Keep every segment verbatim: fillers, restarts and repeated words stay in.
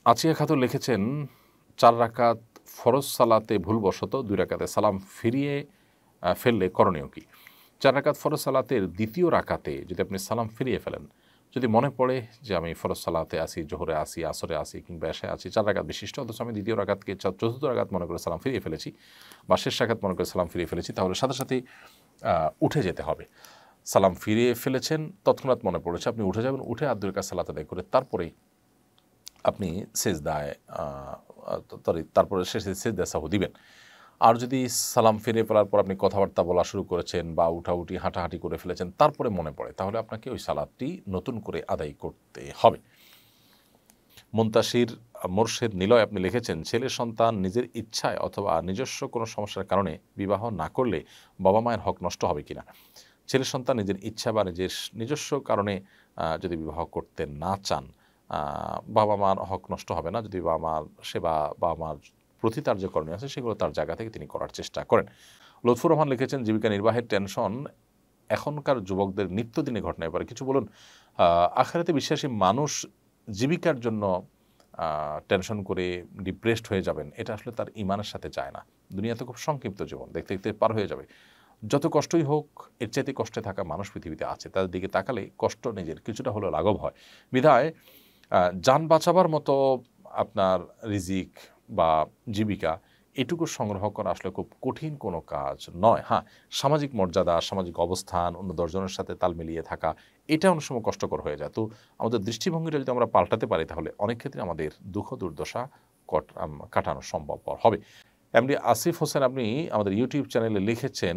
আচিয়া খাতুন লিখেছেন, চার রাকাত ফরজ সালাতে ভুলবশত দুই রাকাতে সালাম ফিরিয়ে ফেললে করণীয় কি? চার রাকাত ফরজ সালাতের দ্বিতীয় রাকাতে যদি আপনি সালাম ফিরিয়ে ফেলেন, যদি মনে পড়ে যে আমি ফরজ সালাতে আসি, জোহরে আসি, আসরে আসি কিংবা এশায় আছি, চার রাকাত বিশিষ্ট, অথচ আমি দ্বিতীয় রাকাতকে চতুর্থ রাকাত মনে করে সালাম ফিরিয়ে ফেলেছি বা শেষ রাকাত মনে করে সালাম ফিরিয়ে ফেলেছি, তাহলে সাথে সাথেই উঠে যেতে হবে। সালাম ফিরিয়ে ফেলেছেন, তৎক্ষণাৎ মনে পড়েছে, আপনি উঠে যাবেন, উঠে আর দুই রাকাত সালাত আদায় করে তারপরেই আপনি সেজদায় তারপরে শেষে সেজদা সাহু দিবেন। আর যদি সালাম ফিরে ফেলার পর আপনি কথাবার্তা বলা শুরু করেছেন বা উঠাউঠি হাঁটাহাঁটি করে ফেলেছেন, তারপরে মনে পড়ে, তাহলে আপনাকে ওই সালাদটি নতুন করে আদায় করতে হবে। মুনতাসির মোরশেদ নিলয় আপনি লিখেছেন, ছেলে সন্তান নিজের ইচ্ছায় অথবা নিজস্ব কোনো সমস্যার কারণে বিবাহ না করলে বাবা মায়ের হক নষ্ট হবে কিনা? ছেলে সন্তান নিজের ইচ্ছা বা নিজের নিজস্ব কারণে যদি বিবাহ করতে না চান, বাবা মার হক নষ্ট হবে না যদি বাবা মার সেবা, বাবা মার প্রতি তার যে করণীয় আছে সেগুলো তার জায়গা থেকে তিনি করার চেষ্টা করেন। লুৎফুর রহমান লিখেছেন, জীবিকা নির্বাহের টেনশন এখনকার যুবকদের নিত্যদিনে ঘটনা, এবারে কিছু বলুন। আখিরাতে বিশ্বাসী মানুষ জীবিকার জন্য টেনশন করে ডিপ্রেসড হয়ে যাবেন, এটা আসলে তার ইমানের সাথে যায় না। দুনিয়াতে খুব সংক্ষিপ্ত জীবন, দেখতে দেখতে পার হয়ে যাবে। যত কষ্টই হোক, এর চাইতে কষ্টে থাকা মানুষ পৃথিবীতে আছে, তাদের দিকে তাকালে কষ্ট নিজের কিছুটা হলেও লাঘব হয়। বিধায় যান বাঁচাবার মতো আপনার রিজিক বা জীবিকা এটুকু সংগ্রহ করা আসলে খুব কঠিন কোনো কাজ নয়। হ্যাঁ, সামাজিক মর্যাদা, সামাজিক অবস্থান, অন্য দশজনের সাথে তাল মিলিয়ে থাকা, এটা অনেক সময় কষ্টকর হয়ে যায়। তো আমাদের দৃষ্টিভঙ্গিটা যদি আমরা পাল্টাতে পারি, তাহলে অনেক ক্ষেত্রে আমাদের দুঃখ দুর্দশা কাটানো সম্ভবপর হবে। এমনি আসিফ হোসেন আপনি আমাদের ইউটিউব চ্যানেলে লিখেছেন,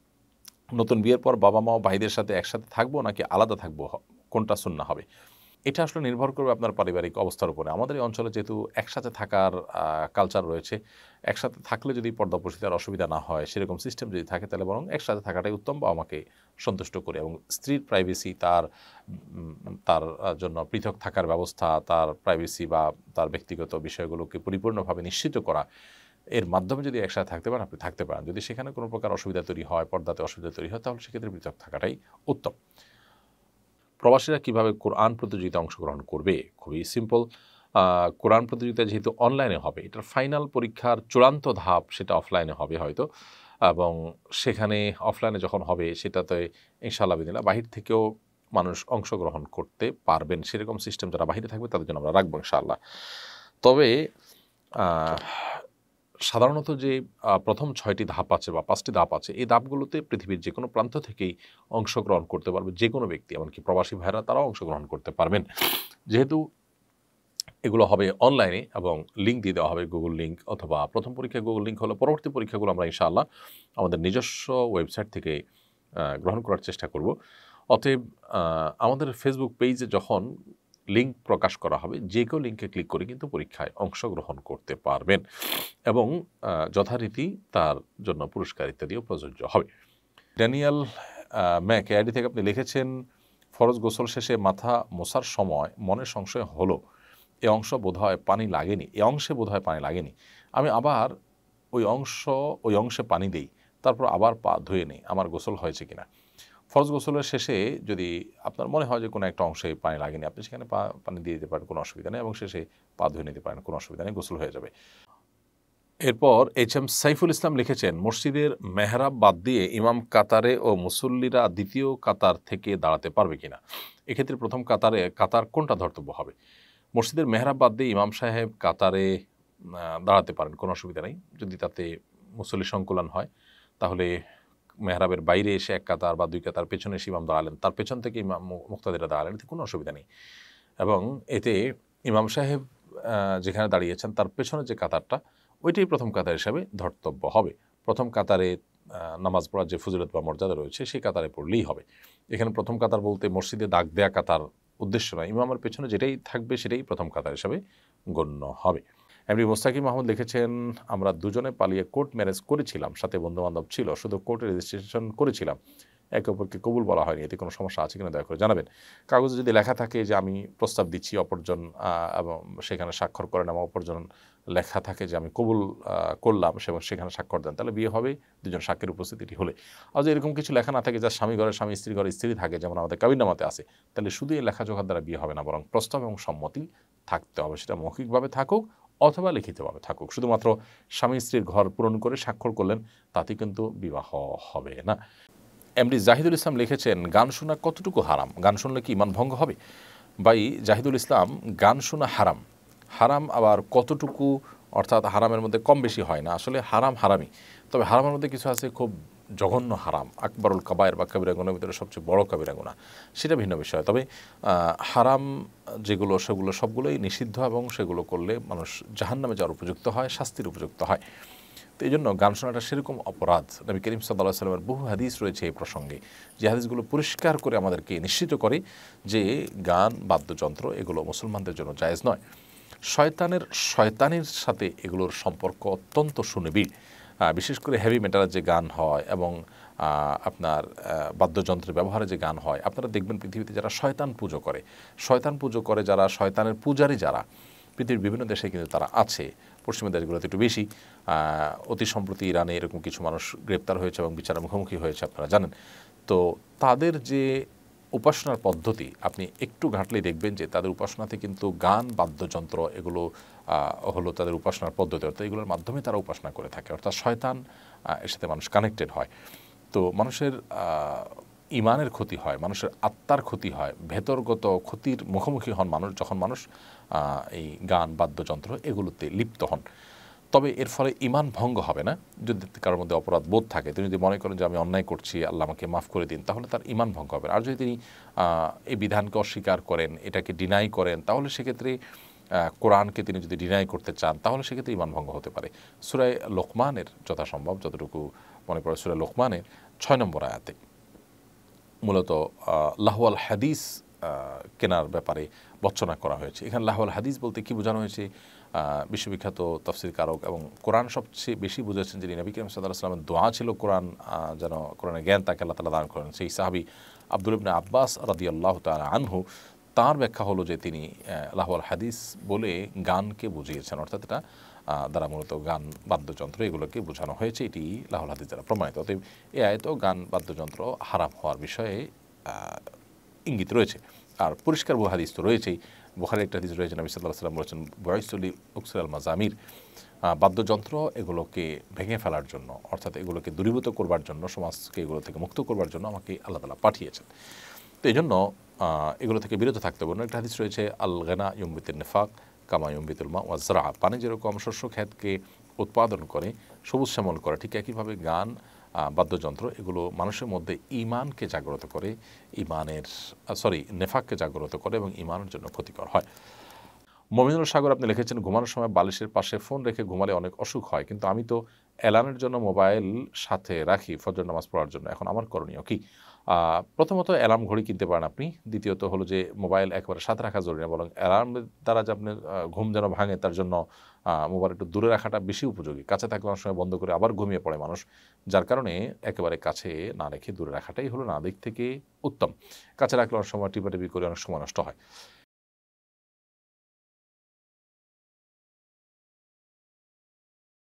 নতুন বিয়ের পর বাবা মা ও ভাইদের সাথে একসাথে থাকবো নাকি আলাদা থাকবো, কোনটা সুন্নাহ হবে? এটা আসলে নির্ভর করবে আপনার পারিবারিক অবস্থার উপরে। আমাদের এই অঞ্চলে যেহেতু একসাথে থাকার কালচার রয়েছে, একসাথে থাকলে যদি পর্দাপ্রসিতার অসুবিধা না হয়, সেরকম সিস্টেম যদি থাকে, তাহলে বরং একসাথে থাকাটাই উত্তম বা আমাকে সন্তুষ্ট করে, এবং স্ত্রীর প্রাইভেসি, তার তার জন্য পৃথক থাকার ব্যবস্থা, তার প্রাইভেসি বা তার ব্যক্তিগত বিষয়গুলোকে পরিপূর্ণভাবে নিশ্চিত করা, এর মাধ্যমে যদি একসাথে থাকতে পারেন, আপনি থাকতে পারেন। যদি সেখানে কোনো প্রকার অসুবিধা তৈরি হয়, পর্দাতে অসুবিধা তৈরি হয়, তাহলে সেক্ষেত্রে পৃথক থাকাটাই উত্তম। প্রবাসীরা কীভাবে কোরআন প্রতিযোগিতায় অংশগ্রহণ করবে? খুবই সিম্পল। কোরআন প্রতিযোগিতা যেহেতু অনলাইনে হবে, এটার ফাইনাল পরীক্ষার চূড়ান্ত ধাপ সেটা অফলাইনে হবে হয়তো, এবং সেখানে অফলাইনে যখন হবে সেটাতে ইনশাআল্লাহ বিদিল্লাহ বাহির থেকেও মানুষ অংশগ্রহণ করতে পারবেন। সেরকম সিস্টেম যারা বাহিরে থাকবে তাদের জন্য আমরা রাখবো ইনশাআল্লাহ। তবে সাধারণত যে প্রথম ছয়টি ধাপ আছে বা পাঁচটি ধাপ আছে, এই ধাপগুলোতে পৃথিবীর যে কোনো প্রান্ত থেকেই অংশগ্রহণ করতে পারবে যে কোনো ব্যক্তি, এমনকি প্রবাসী ভাইরা তারাও অংশগ্রহণ করতে পারবেন। যেহেতু এগুলো হবে অনলাইনে এবং লিঙ্ক দিয়ে দেওয়া হবে, গুগল লিঙ্ক, অথবা প্রথম পরীক্ষা গুগল লিঙ্ক হলে পরবর্তী পরীক্ষাগুলো আমরা ইনশাআল্লাহ আমাদের নিজস্ব ওয়েবসাইট থেকে গ্রহণ করার চেষ্টা করব। অতএব আমাদের ফেসবুক পেজে যখন লিঙ্ক প্রকাশ করা হবে, যে কেউ লিঙ্কে ক্লিক করে কিন্তু পরীক্ষায় অংশগ্রহণ করতে পারবেন, এবং যথারীতি তার জন্য পুরস্কার ইত্যাদিও প্রযোজ্য হবে। ড্যানিয়েল ম্যাক আইডি থেকে আপনি লিখেছেন, ফরজ গোসল শেষে মাথা মোছার সময় মনে সংশয় হলো এ অংশ বোধহয় পানি লাগেনি, এ অংশে বোধহয় পানি লাগেনি, আমি আবার ওই অংশ ওই অংশে পানি দেই, তারপর আবার পা ধুয়ে নিই, আমার গোসল হয়েছে কিনা? ফরজ গোসলের শেষে যদি আপনার মনে হয় যে কোনো একটা অংশে পানি লাগেনি, আপনি সেখানে পা পানি দিয়ে দিতে পারেন, কোনো অসুবিধা নেই, এবং শেষে পা ধুয়ে নিতে পারেন, কোনো অসুবিধা নেই, গোসল হয়ে যাবে। এরপর এইচ এম সাইফুল ইসলাম লিখেছেন, মসজিদের মেহরাব বাদ দিয়ে ইমাম কাতারে ও মুসল্লিরা দ্বিতীয় কাতার থেকে দাঁড়াতে পারবে কিনা? এক্ষেত্রে প্রথম কাতারে কাতার কোনটা ধর্তব্য হবে? মসজিদের মেহরাব বাদ দিয়ে ইমাম সাহেব কাতারে দাঁড়াতে পারেন, কোনো অসুবিধা নেই। যদি তাতে মুসল্লি সংকুলন হয়, তাহলে মেহরাবের বাইরে এসে এক কাতার বা দুই কাতার পেছনে এসে ইমাম দাঁড়ালেন, তার পেছন থেকে ইমাম মুক্তাদিরা দাঁড়ালেন, এতে কোনো অসুবিধা নেই। এবং এতে ইমাম সাহেব যেখানে দাঁড়িয়েছেন তার পেছনে যে কাতারটা, ওইটাই প্রথম কাতার হিসাবে ধর্তব্য হবে। প্রথম কাতারে নামাজ পড়ার যে ফজিলত বা মর্যাদা রয়েছে সেই কাতারে পড়লেই হবে। এখানে প্রথম কাতার বলতে মসজিদে দাগ দেয়া কাতার উদ্দেশ্য নয়, ইমামের পেছনে যেটাই থাকবে সেটাই প্রথম কাতার হিসাবে গণ্য হবে। এমনি মোস্তাকিম মাহমুদ লিখেছেন, আমরা দুজনে পালিয়ে কোর্ট ম্যারেজ করেছিলাম, সাথে বন্ধুবান্ধব ছিল, শুধু কোর্টে রেজিস্ট্রেশন করেছিলাম, একে অপরকে কবুল বলা হয়নি, এতে কোনো সমস্যা আছে কিনা দয়া করে জানাবেন। কাগজে যদি লেখা থাকে যে আমি প্রস্তাব দিচ্ছি, অপরজন এবং সেখানে স্বাক্ষর করেন, এবং অপরজন লেখা থাকে যে আমি কবুল করলাম, সেখানে স্বাক্ষর দেন, তাহলে বিয়ে হবে দুজন সাক্ষীর উপস্থিতি হলে। আর যদি এরকম কিছু লেখা না থাকে, যা স্বামী ঘরে স্বামী, স্ত্রী ঘরে স্ত্রী থাকে, যেমন আমাদের কাবিননামাতে আছে, তাহলে শুধু এই লেখাজোখার দ্বারা বিয়ে হবে না, বরং প্রস্তাব এবং সম্মতি থাকতে হবে, সেটা মৌখিকভাবে থাকুক অথবা লিখিতভাবে থাকুক। শুধুমাত্র স্বামী স্ত্রীর ঘর পূরণ করে স্বাক্ষর করলেন তাতে কিন্তু বিবাহ হবে না। এমডি জাহিদুল ইসলাম লিখেছেন, গান শোনা কতটুকু হারাম? গান শুনলে কি ইমান ভঙ্গ হবে? ভাই জাহিদুল ইসলাম, গান শোনা হারাম। হারাম আবার কতটুকু, অর্থাৎ হারামের মধ্যে কম বেশি হয় না, আসলে হারাম হারামই। তবে হারামের মধ্যে কিছু আছে খুব জঘন্য হারাম, আকবরুল কাবায়ের বা কবিরা গুনার ভিতরে সবচেয়ে বড় কবিরা গুনাহ, সেটা ভিন্ন বিষয়। তবে হারাম যেগুলো সেগুলো সবগুলোই নিষিদ্ধ এবং সেগুলো করলে মানুষ জাহান্নামে যাওয়ার উপযুক্ত হয়, শাস্তির উপযুক্ত হয়। তো এই জন্য গান শোনাটা সেরকম অপরাধ। নবী করিম সাল্লাল্লাহু আলাইহি ওয়াসাল্লামের বহু হাদিস রয়েছে এই প্রসঙ্গে, যে হাদিসগুলো পরিষ্কার করে আমাদেরকে নিশ্চিত করে যে গান বাদ্যযন্ত্র এগুলো মুসলমানদের জন্য জায়েজ নয়। শয়তানের শয়তানের সাথে এগুলোর সম্পর্ক অত্যন্ত সুনিবিড়। বিশেষ করে হেভি মেটালের যে গান হয় এবং আপনার বাদ্যযন্ত্রের ব্যবহারে যে গান হয়, আপনারা দেখবেন পৃথিবীতে যারা শয়তান পুজো করে, শয়তান পুজো করে যারা, শয়তানের পূজারী যারা, পৃথিবীর বিভিন্ন দেশে কিন্তু তারা আছে। পশ্চিমা দেশগুলোতে একটু বেশি। অতি সম্প্রতি ইরানে এরকম কিছু মানুষ গ্রেপ্তার হয়েছে এবং বিচারের মুখোমুখি হয়েছে, আপনারা জানেন। তো তাদের যে উপাসনার পদ্ধতি আপনি একটু ঘাঁটলেই দেখবেন যে তাদের উপাসনাতে কিন্তু গান বাদ্যযন্ত্র এগুলো হলো তাদের উপাসনার পদ্ধতি, অর্থাৎ এগুলোর মাধ্যমে তারা উপাসনা করে থাকে, অর্থাৎ শয়তান এর সাথে মানুষ কানেক্টেড হয়। তো মানুষের ইমানের ক্ষতি হয়, মানুষের আত্মার ক্ষতি হয়, ভেতরগত ক্ষতির মুখোমুখি হন মানুষ যখন মানুষ এই গান বাদ্যযন্ত্র এগুলোতে লিপ্ত হন। তবে এর ফলে ইমান ভঙ্গ হবে না। যদি কারোর মধ্যে অপরাধ বোধ থাকে, তিনি যদি মনে করেন যে আমি অন্যায় করছি, আল্লাহ আমাকে মাফ করে দিন, তাহলে তার ইমান ভঙ্গ হবে। আর যদি তিনি এই বিধানকে অস্বীকার করেন, এটাকে ডিনাই করেন, তাহলে সেক্ষেত্রে কোরআনকে তিনি যদি ডিনাই করতে চান, তাহলে সেক্ষেত্রে ইমান ভঙ্গ হতে পারে। সূরা লোকমানের যথাসম্ভব যতটুকু মনে পড়ে, সূরা লোকমানের ছয় নম্বর আয়াতে মূলত লাহওয়াল হাদিস কেনার ব্যাপারে বর্ণনা করা হয়েছে। এখানে লাহওয়াল হাদিস বলতে কি বোঝানো হয়েছে? বিশ্ববিখ্যাত তাফসীর কারক এবং কোরআন সবচেয়ে বেশি বুঝেছেন যিনি, নবী করিম সাল্লাল্লাহু আলাইহি ওয়াসাল্লামের দোয়া ছিল কোরআন যেন কোরআনের জ্ঞান তাকে আল্লাহ তাআলা দান করেন। সেই সাহাবী আব্দুল ইবনে আব্বাস রাদিয়াল্লাহু তাআলা আনহু, তার ব্যাখ্যা হলো যে তিনি লাহওয়াল হাদিস বলে গানকে বুঝিয়েছেন, অর্থাৎ এটা দ্বারা মূলত গান বাদ্যযন্ত্র এগুলোকে বোঝানো হয়েছে, এটি লাহওয়াল হাদিস দ্বারা প্রমাণিত। অতএব এই আয়াতেও গান বাদ্যযন্ত্র হারাম হওয়ার বিষয়ে ইঙ্গিত রয়েছে। আর পরিষ্কার বহু হাদিস তো রয়েছেই। বুখারীর একটা হাদিস রয়েছে, নবী সাল্লাল্লাহু আলাইহি ওয়াসাল্লাম বলেছেন, বয়সুলি উকসুল মাজামির, বাদ্যযন্ত্র এগুলোকে ভেঙে ফেলার জন্য, অর্থাৎ এগুলোকে দূরীভূত করবার জন্য, সমাজকে এগুলো থেকে মুক্ত করবার জন্য আমাকে আল্লাহ তাআলা পাঠিয়েছেন। তো এই জন্য এগুলো থেকে বিরত থাকতে হবে। একটা হাদিস রয়েছে, আল গানা ইউমবিতুন নিফাক কামা ইউমবিতুল মা ওয়া যরা, পানি যেরকম শস্য ক্ষেতকে উৎপাদন করে, সবুজ শ্যামল করে, ঠিক একইভাবে গান বাদ্যযন্ত্র এগুলো মানুষের মধ্যে ঈমানকে জাগ্রত করে, ঈমানের সরি নেফাককে জাগ্রত করে এবং ঈমানের জন্য ক্ষতিকর হয়। মমিনুল সাগর আপনি লিখেছেন, ঘুমানোর সময় বালিশের পাশে ফোন রেখে ঘুমালে অনেক অসুখ হয়, কিন্তু আমি তো অ্যালার্মের জন্য মোবাইল সাথে রাখি ফজর নামাজ পড়ার জন্য, এখন আমার করণীয় কি? প্রথমত অ্যালার্ম ঘড়ি কিনতে পারেন আপনি। দ্বিতীয়ত হলো যে মোবাইল একবারে সাথে রাখা জরুরি না, বরং অ্যালার্মের দ্বারা যে আপনার ঘুম যেন ভাঙে তার জন্য মোবাইল একটু দূরে রাখাটা বেশি উপযোগী। কাছে থাকলে অনেক সময় বন্ধ করে আবার ঘুমিয়ে পড়ে মানুষ, যার কারণে একেবারে কাছে না রেখে দূরে রাখাটাই হলো না দিক থেকে উত্তম। কাছে রাখলে অনেক সময় টিপাটিপি করে অনেক সময় নষ্ট হয়।